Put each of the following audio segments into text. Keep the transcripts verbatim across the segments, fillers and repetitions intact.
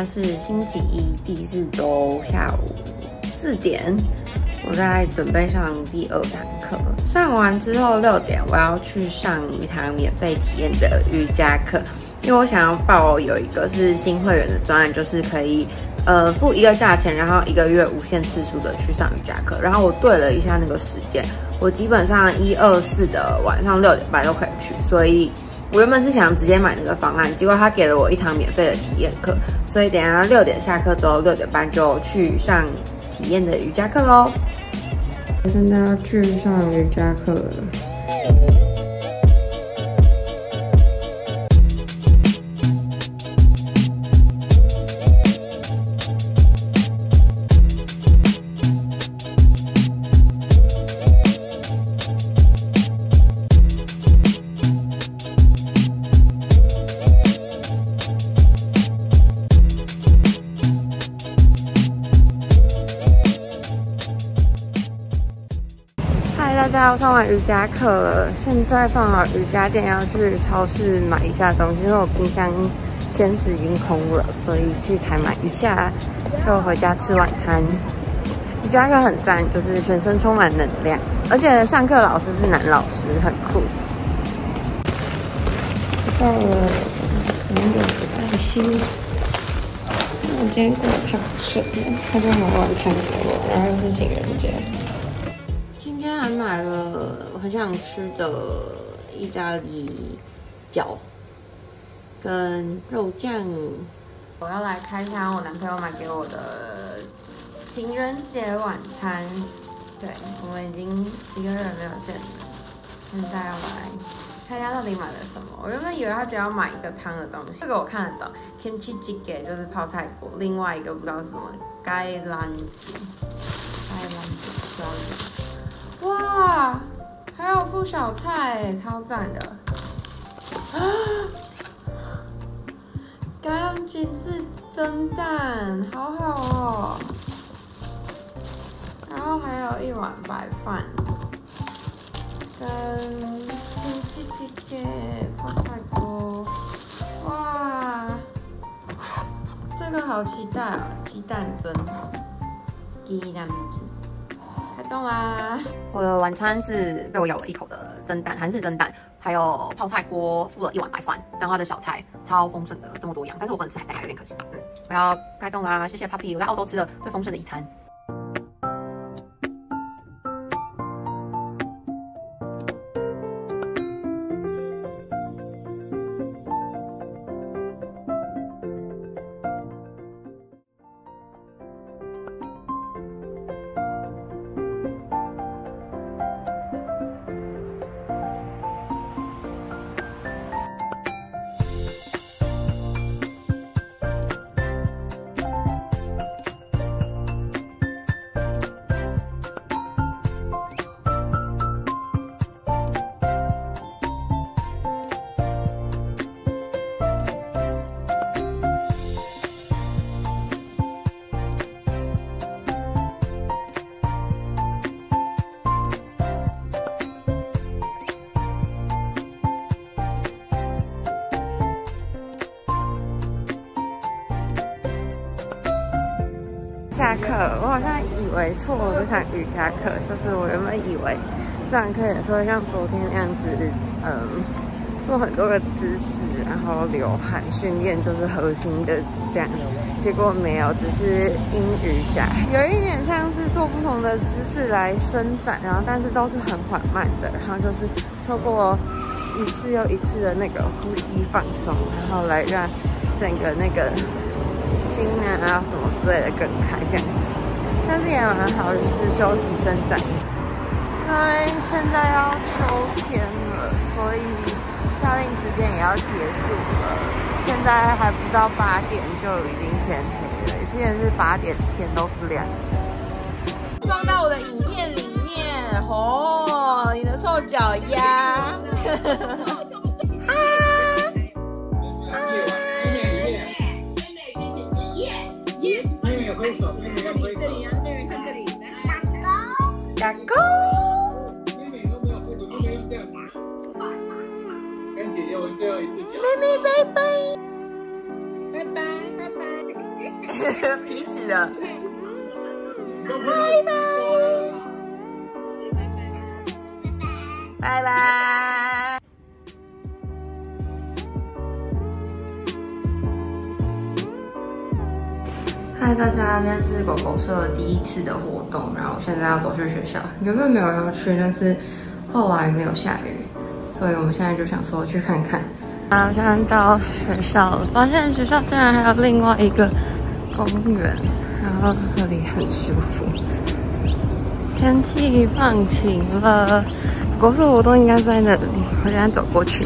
在是星期一第四周下午四点，我在准备上第二堂课。上完之后六点我要去上一堂免费体验的瑜伽课，因为我想要报有一个是新会员的专案，就是可以呃付一个价钱，然后一个月无限次数的去上瑜伽课。然后我对了一下那个时间，我基本上一二四的晚上六点半都可以去，所以我原本是想直接买那个方案，结果他给了我一堂免费的体验课，所以等一下六点下课之后，六点半就去上体验的瑜伽课喽。我现在要去上瑜伽课了。大家上完瑜伽课了，现在放好瑜伽垫，要去超市买一下东西，因为我冰箱鲜食已经空了，所以去采买一下，就回家吃晚餐。瑜伽课很赞，就是全身充满能量，而且上课老师是男老师，很酷。到了朋友的爱心，我今天过得太不顺了，他就买晚餐给我，然后又是情人节。今天还买了我很想吃的意大利饺跟肉酱。我要来开箱我男朋友买给我的情人节晚餐。对，我们已经一个月没有见了，现在要来看一下到底买了什么。我原本以为他只要买一个汤的东西，这个我看得懂 ，kimchi jjigae 就是泡菜锅，另外一个不知道是什么芥兰鸡，芥兰鸡烧。哇，还有附小菜，超赞的！啊，橄榄鸡是蒸蛋，好好哦。然后还有一碗白饭，跟kimchi jjigae泡菜锅。哇，这个好期待啊！鸡蛋蒸，鸡蛋蒸。开动啦！我的晚餐是被我咬了一口的蒸蛋，韩式蒸蛋，还有泡菜锅，附了一碗白饭，然后它的小菜超丰盛的，这么多样，但是我不能吃海带，有点可惜。嗯，我要开动啦！谢谢 Papi， 我在澳洲吃的最丰盛的一餐。下课，我好像以为错了这堂瑜伽课，就是我原本以为这堂课也是会像昨天那样子，嗯，做很多个姿势，然后流汗训练就是核心的这样子，结果没有，只是阴瑜伽，有一点像是做不同的姿势来伸展，然后但是都是很缓慢的，然后就是透过一次又一次的那个呼吸放松，然后来让整个那个筋啊什么之类的更开这样子，但是也蛮好，就是休息伸展。因为现在要秋天了，所以夏令时间也要结束了。现在还不到八点就已经天黑了，之前是八点天都是亮的。放到我的影片里面哦，你的臭脚丫。打勾，妹妹都没有会，都没有这样子。跟姐姐我最后一次讲。妹妹拜拜，拜拜拜拜。 皮死了，拜拜，拜拜。嗨，大家，今天是狗狗社第一次的活动，然后现在要走去学校。原本没有要去，但是后来没有下雨，所以我们现在就想说去看看。啊，现在到学校了，发现学校竟然还有另外一个公园，然后这里很舒服。天气放晴了，狗社活动应该在那里，我现在走过去。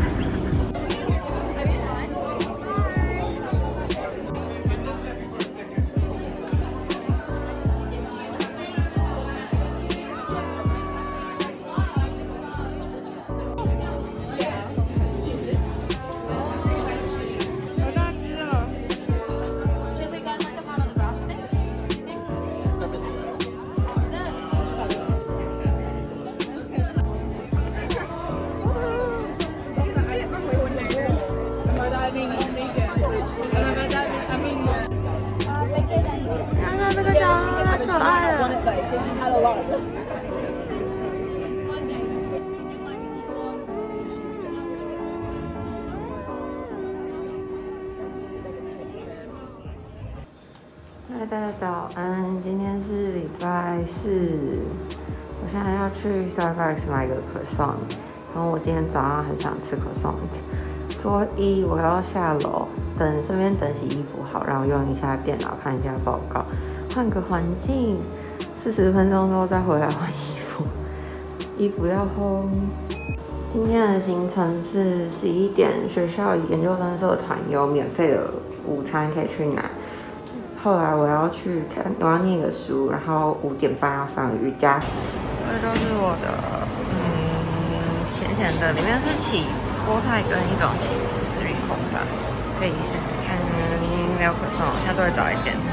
嗨，大家早安！今天是礼拜四，我现在要去 Starbucks 买个可颂，然后我今天早上很想吃可颂，所以我要下楼等，顺便等洗衣服好，然后用一下电脑看一下报告，换个环境，四十分钟之后再回来换衣服，衣服要烘。今天的行程是十一点，学校研究生社团有免费的午餐可以去拿。后来我要去看，我要念个书，然后五点半要上瑜伽。这就是我的，嗯，咸咸的，里面是起菠菜跟一种起司芋风的，可以试试看。没有可颂，下次会早一点。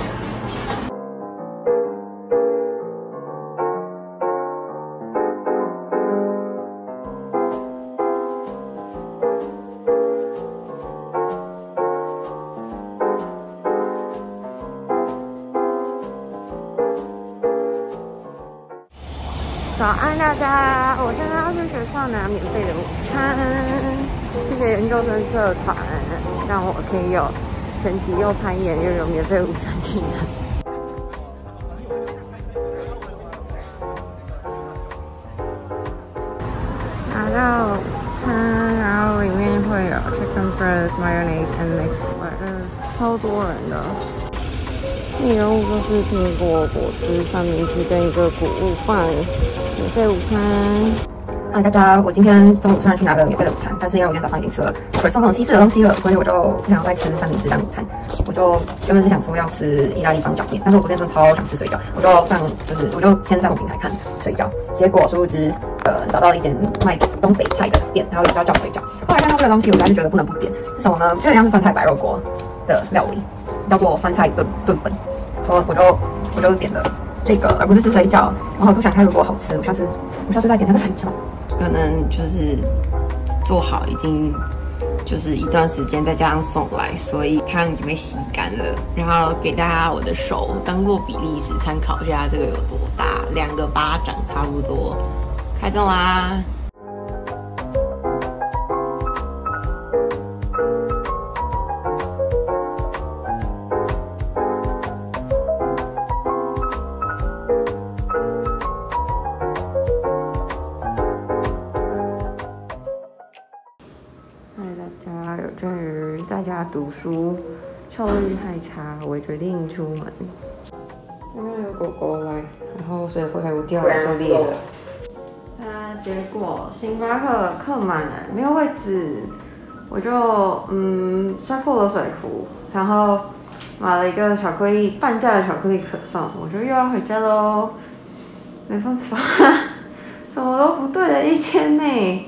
早安，大家！我现在要去学校拿免费的午餐，谢谢研究生社团，让我可以有成绩又攀岩又有免费午餐可以拿。拿到午餐，然后里面会有 chicken breast, mayonnaise and mixed lettuce， 超多人的。内容物就是苹果、果汁、三明治跟一个谷物饭。免费午餐。嗨，大家！我今天中午虽然去拿了免费的午餐，但是因为我今天早上已经吃了可颂这种西式的东西了，所以我就不想再吃三明治当午餐。我就原本是想说要吃意大利方饺面，但是我昨天真的超想吃水饺，我就上就是我就先在我平台看水饺，结果殊不知呃找到了一间卖东北菜的店，然后也叫叫水饺。后来看到这个东西，我还是觉得不能不点。是什么呢？就很像是酸菜白肉锅的料理，叫做酸菜炖炖粉。我我就我就点了。这个而不是吃水饺，然后我想它如果好吃，我下次我下次再点那个水饺。可能就是做好已经就是一段时间，再加上送来，所以汤已经被吸干了。然后给大家我的手当做比例尺参考一下，这个有多大，两个巴掌差不多。开动啦！有鉴于在家读书效率太差，我决定出门。刚刚有狗狗来，然后水回来不掉了就裂了。啊，结果星巴克客满，没有位置，我就嗯摔破了水壶，然后买了一个巧克力半价的巧克力可颂，我就又要回家喽。没办法，什么都不对的一天呢。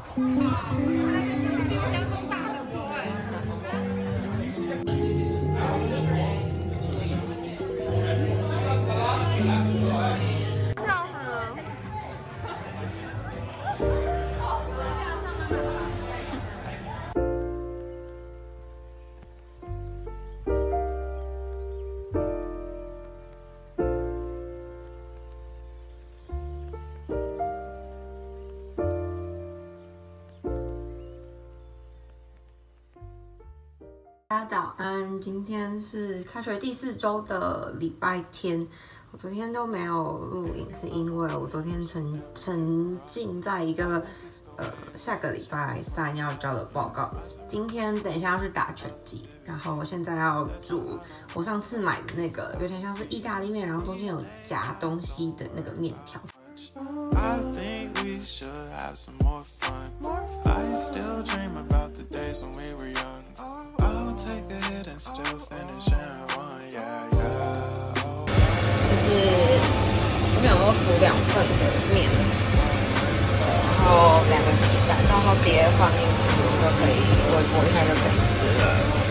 大家早安，今天是开学第四周的礼拜天。我昨天都没有录影，是因为我昨天沉沉浸在一个呃下个礼拜三要交的报告。今天等一下要去打拳击，然后我现在要煮我上次买的那个有点像是意大利面，然后中间有夹东西的那个面条。I think we should have some more fun. I still dream about the days when we were young. I'll take a hit and still finish in one. Yeah, yeah. 就是我想说煮两份的面，然后两个鸡蛋，然后碟放进去就可以微波一下就可以吃了。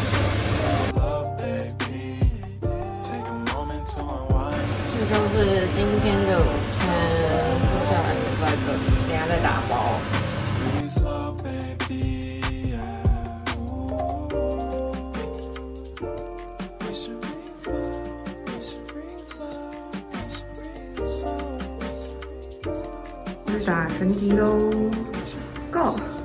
这就是今天的午餐，接下来就在这里，等下再打包。去打拳击喽 ，Go！